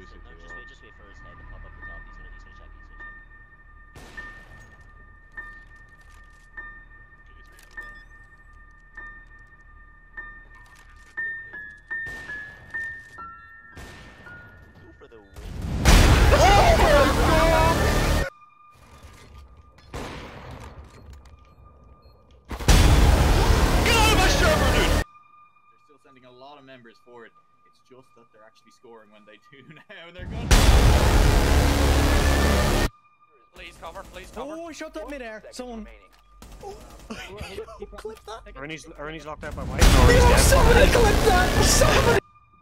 just wait for his head to pop up the top. He's gonna check. Go for the win. Sending a lot of members forward. It's just that they're actually scoring when they do now. They're good. Please cover. Oh, shot that midair. Someone. Clip that. Ernie's locked out by Mike. Somebody clip that. Somebody.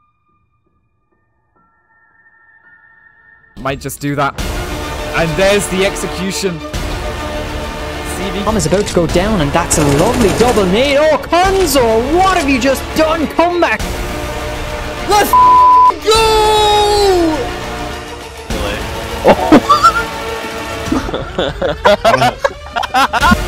Might just do that. And there's the execution. Bomb is about to go down, and that's a lovely double nade. Oh, Konzo, what have you just done? Come back. Let's go! Oh.